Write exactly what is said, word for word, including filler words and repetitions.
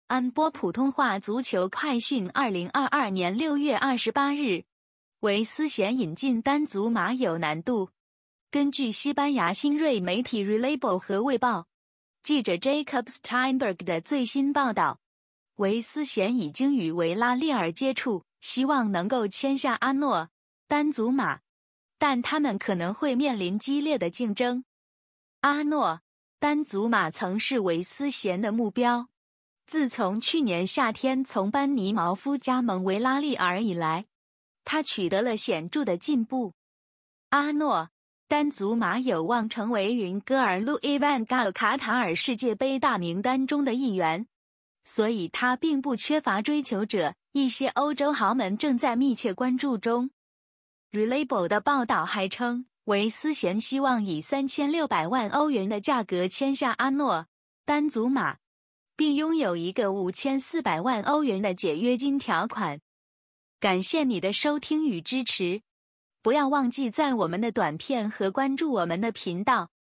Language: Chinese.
安播普通话足球快讯二零二二年六月二十八日，维斯贤引进单足马有难度。根据西班牙新锐媒体 Relebo 和卫报记者 Jacob Steinberg 的最新报道，维斯贤已经与维拉利尔接触，希望能够签下阿诺单足马，但他们可能会面临激烈的竞争。阿诺单足马曾是维斯贤的目标，自从去年夏天从班尼茅夫加盟维拉利尔以来，他取得了显著的进步。阿诺单足马有望成为云戈尔路伊万加尔卡塔尔世界杯大名单中的一员，所以他并不缺乏追求者，一些欧洲豪门正在密切关注中。Relebo 的报道还称，维斯贤希望以三千六百万欧元的价格签下阿诺单足马，并拥有一个五千四百万欧元的解约金条款。感谢你的收听与支持，不要忘记在我们的短片和关注我们的频道。